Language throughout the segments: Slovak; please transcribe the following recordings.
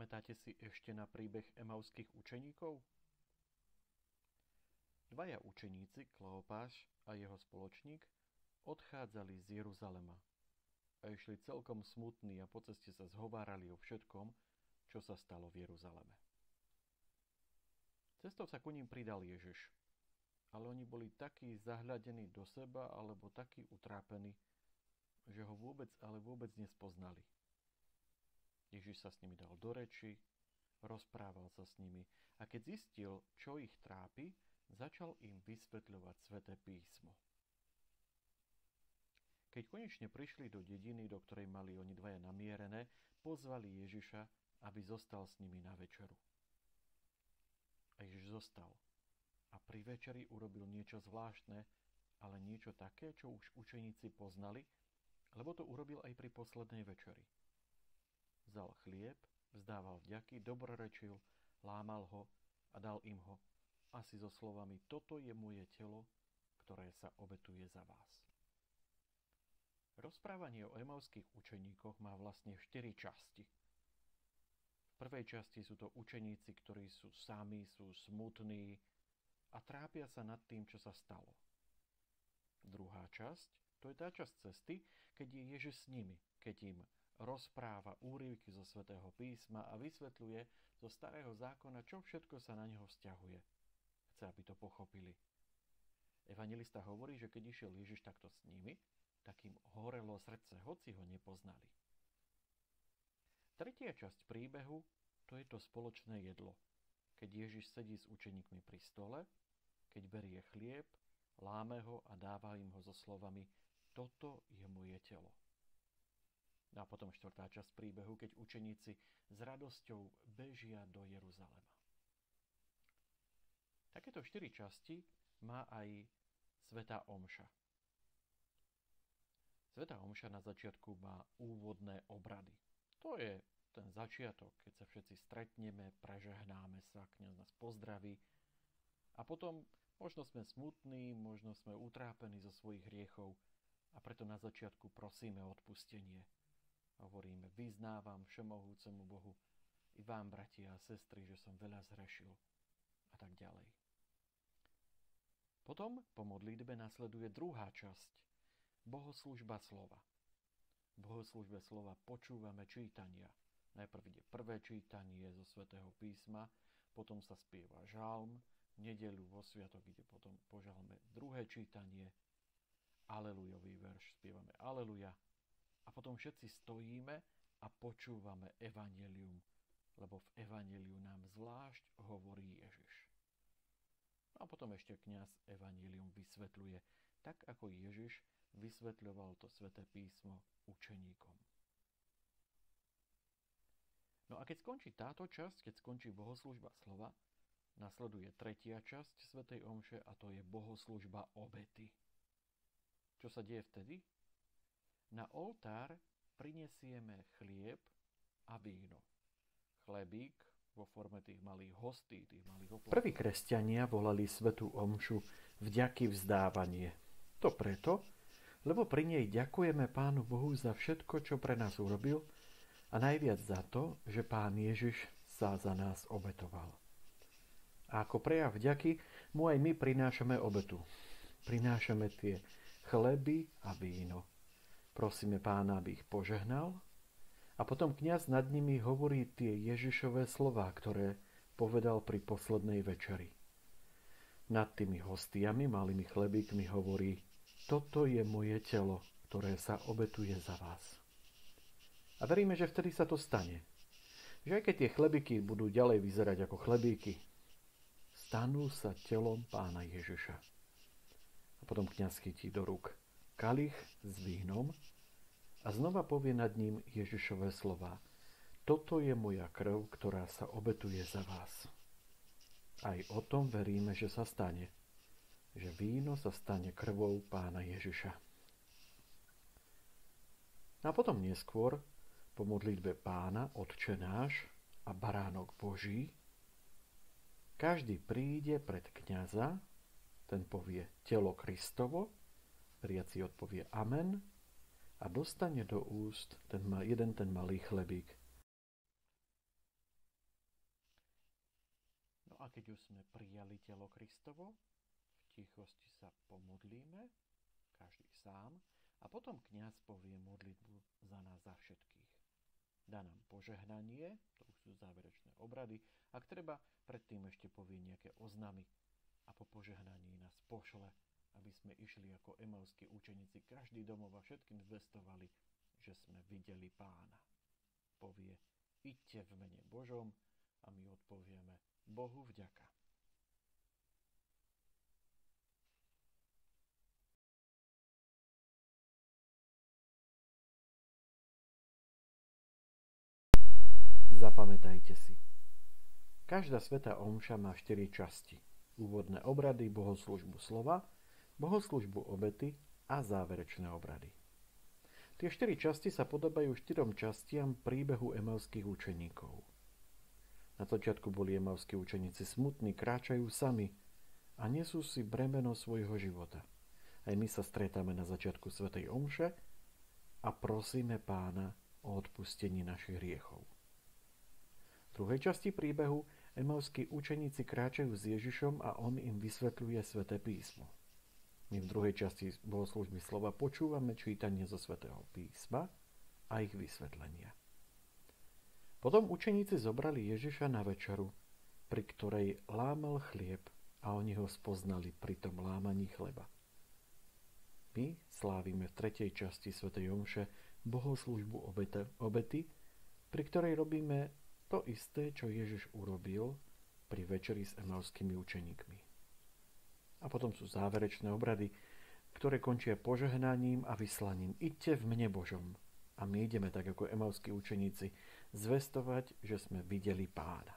Pamätáte si ešte na príbeh emauských učeníkov? Dvaja učeníci, Kleopáš a jeho spoločník, odchádzali z Jeruzalema a išli celkom smutní a po ceste sa zhovárali o všetkom, čo sa stalo v Jeruzaleme. Cestou sa ku ním pridal Ježiš, ale oni boli takí zahľadení do seba alebo takí utrápení, že ho vôbec nespoznali. Ježiš sa s nimi dal do reči, rozprával sa s nimi a keď zistil, čo ich trápi, začal im vysvetľovať Sväté písmo. Keď konečne prišli do dediny, do ktorej mali oni dvaja namierené, pozvali Ježiša, aby zostal s nimi na večeru. A Ježiš zostal. A pri večeri urobil niečo zvláštne, ale niečo také, čo už učeníci poznali, lebo to urobil aj pri poslednej večeri. Vzal chlieb, vzdával vďaky, dobrorečil, lámal ho a dal im ho, asi so slovami: toto je moje telo, ktoré sa obetuje za vás. Rozprávanie o emauských učeníkoch má vlastne 4 časti. V prvej časti sú to učeníci, ktorí sú sami, sú smutní a trápia sa nad tým, čo sa stalo. Druhá časť, to je tá časť cesty, keď je Ježiš s nimi, keď im rozpráva úryvky zo Svätého písma a vysvetľuje zo Starého zákona, čo všetko sa na neho vzťahuje. Chce, aby to pochopili. Evanjelista hovorí, že keď išiel Ježiš takto s nimi, tak im horelo srdce, hoci ho nepoznali. Tretia časť príbehu, to je to spoločné jedlo. Keď Ježiš sedí s učeníkmi pri stole, keď berie chlieb, láme ho a dáva im ho so slovami: toto je moje telo. A potom štvrtá časť príbehu, keď učeníci s radosťou bežia do Jeruzalema. Takéto 4 časti má aj Svätá omša. Svätá omša na začiatku má úvodné obrady. To je ten začiatok, keď sa všetci stretneme, prežehnáme sa, kňaz nás pozdraví a potom možno sme smutní, možno sme utrápení zo svojich hriechov a preto na začiatku prosíme o odpustenie. Hovoríme: vyznávam všemohúcemu Bohu i vám, bratia a sestry, že som veľa zhrešil a tak ďalej. Potom po modlitbe nasleduje druhá časť, bohoslúžba slova. V bohoslúžbe slova počúvame čítania. Najprv ide prvé čítanie zo Svätého písma, potom sa spieva žalm, nedeľu vo sviatok ide potom po žalme druhé čítanie, alelujový verš, spievame aleluja a potom všetci stojíme a počúvame evanjelium, lebo v evanjeliu nám zvlášť hovorí Ježiš. A potom ešte kňaz evanjelium vysvetľuje, tak ako Ježiš vysvetľoval to Sväté písmo učeníkom. No a keď skončí táto časť, keď skončí bohoslúžba slova, nasleduje tretia časť svätej omše a to je bohoslúžba obety. Čo sa deje vtedy? Na oltár prinesieme chlieb a víno. Chlebík vo forme tých malých hostí, tých malých oplatkov. Prví kresťania volali svätú omšu vďaky vzdávanie. To preto, lebo pri nej ďakujeme Pánu Bohu za všetko, čo pre nás urobil a najviac za to, že Pán Ježiš sa za nás obetoval. A ako prejav vďaky mu aj my prinášame obetu. Prinášame tie chleby a víno. Prosíme Pána, aby ich požehnal a potom kňaz nad nimi hovorí tie Ježišové slová, ktoré povedal pri poslednej večeri. Nad tými hostiami, malými chlebíkmi hovorí: toto je moje telo, ktoré sa obetuje za vás. A veríme, že vtedy sa to stane. Že aj keď tie chlebíky budú ďalej vyzerať ako chlebíky, stanú sa telom Pána Ježiša. A potom kňaz chytí do rúk kalich s vínom a znova povie nad ním Ježišové slová: toto je moja krv, ktorá sa obetuje za vás. Aj o tom veríme, že sa stane. Že víno sa stane krvou Pána Ježiša. A potom neskôr, po modlitbe Pána, Otče náš a Baránok Boží, každý príde pred kňaza, ten povie telo Kristovo, veriaci odpovie amen a dostane do úst ten malý chlebík. a keď už sme prijali telo Kristovo, v tichosti sa pomodlíme, každý sám, a potom kňaz povie modlitbu za nás za všetkých. Dá nám požehnanie, to už sú záverečné obrady, ak treba, predtým ešte povie nejaké oznamy a po požehnaní nás pošle, aby sme išli ako emauskí učeníci každý domov a všetkým zvestovali, že sme videli Pána. Povie, idte v mene Božom a my odpovieme Bohu vďaka. Zapamätajte si. Každá svätá omša má 4 časti. Úvodné obrady, bohoslužbu slova, bohoslužbu obety a záverečné obrady. Tie 4 časti sa podobajú 4 častiam príbehu emauských učeníkov. Na začiatku boli emauskí učeníci smutní, kráčajú sami a nesú si bremeno svojho života. Aj my sa stretáme na začiatku svätej omše a prosíme Pána o odpustenie našich hriechov. V druhej časti príbehu emauskí učeníci kráčajú s Ježišom a on im vysvetľuje sväté písmo. My v druhej časti bohoslužby slova počúvame čítanie zo svätého písma a ich vysvetlenia. Potom učeníci zobrali Ježiša na večeru, pri ktorej lámal chlieb a oni ho spoznali pri tom lámaní chleba. My slávime v tretej časti svätej omše bohoslužbu obety, pri ktorej robíme to isté, čo Ježiš urobil pri večeri s emauskými učeníkmi. A potom sú záverečné obrady, ktoré končia požehnaním a vyslaním. Idte v mene Božom. A my ideme tak ako emauskí učeníci zvestovať, že sme videli Pána.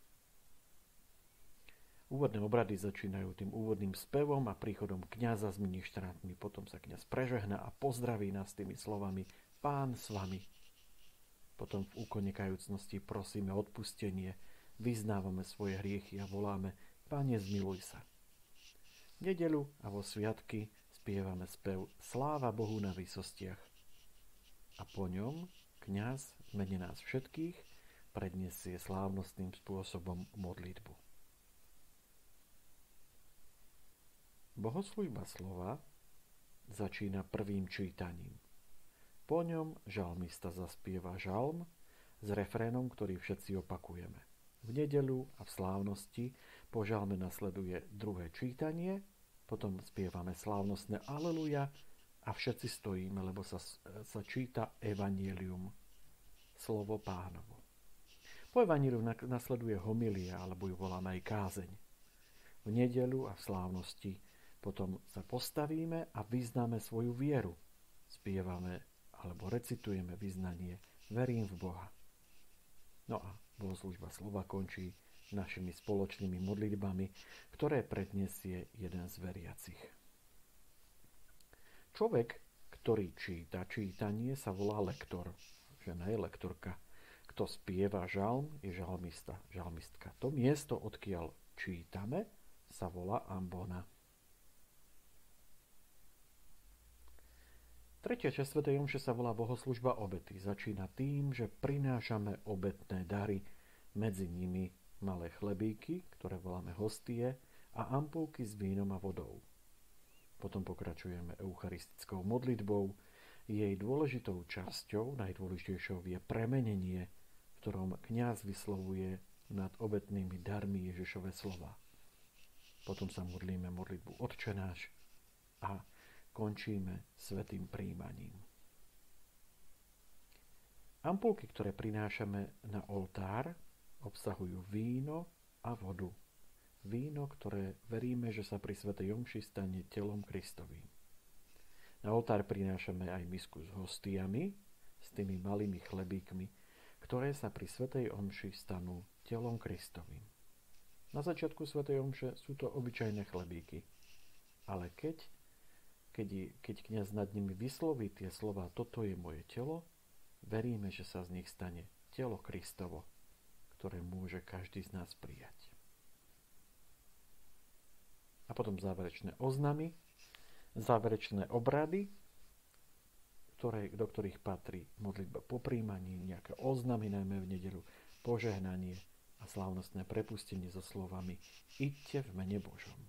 Úvodné obrady začínajú tým úvodným spevom a príchodom kňaza s ministrantmi. Potom sa kňaz prežehná a pozdraví nás tými slovami Pán s vami. Potom v úkone kajúcnosti prosíme odpustenie, vyznávame svoje hriechy a voláme Pane, zmiluj sa. V nedeľu a vo sviatky spievame spev Sláva Bohu na výsostiach. A po ňom kňaz v mene nás všetkých predniesie slávnostným spôsobom modlitbu. Bohoslužba slova začína prvým čítaním. Po ňom žalmista zaspieva žalm s refrénom, ktorý všetci opakujeme. V nedeľu a v slávnosti po žalme nasleduje druhé čítanie, potom spievame slávnostné Aleluja a všetci stojíme, lebo sa číta Evangelium, slovo Pánovo. Po Evangeliu nasleduje homilia, alebo ju voláme aj kázeň. V nedeľu a v slávnosti potom sa postavíme a vyznáme svoju vieru. Spievame alebo recitujeme vyznanie Verím v Boha. No a bohoslužba slova končí našimi spoločnými modlitbami, ktoré predniesie jeden z veriacich. Človek, ktorý číta čítanie, sa volá lektor. Žena je lektorka. Kto spieva žalm, je žalmista, žalmistka. To miesto, odkiaľ čítame, sa volá ambona. Tretia časť svätej omše sa volá bohoslužba obety. Začína tým, že prinášame obetné dary, medzi nimi malé chlebíky, ktoré voláme hostie, a ampulky s vínom a vodou. Potom pokračujeme eucharistickou modlitbou. Jej dôležitou časťou, najdôležitejšou je premenenie, v ktorom kňaz vyslovuje nad obetnými darmi Ježišove slova. Potom sa modlíme modlitbu Otčenáš a končíme svätým prijímaním. Ampulky, ktoré prinášame na oltár, obsahujú víno a vodu. Víno, ktoré veríme, že sa pri svätej omši stane telom Kristovým. Na oltár prinášame aj misku s hostiami, s tými malými chlebíkmi, ktoré sa pri svätej omši stanú telom Kristovým. Na začiatku svätej omše sú to obyčajné chlebíky, ale keď kňaz nad nimi vysloví tie slová toto je moje telo, veríme, že sa z nich stane telo Kristovo, ktoré môže každý z nás prijať. A potom záverečné oznamy, záverečné obrady, do ktorých patrí modlitba po prijímaní, nejaké oznamy, najmä v nedeľu, požehnanie a slávnostné prepustenie so slovami Idte v mene Božom.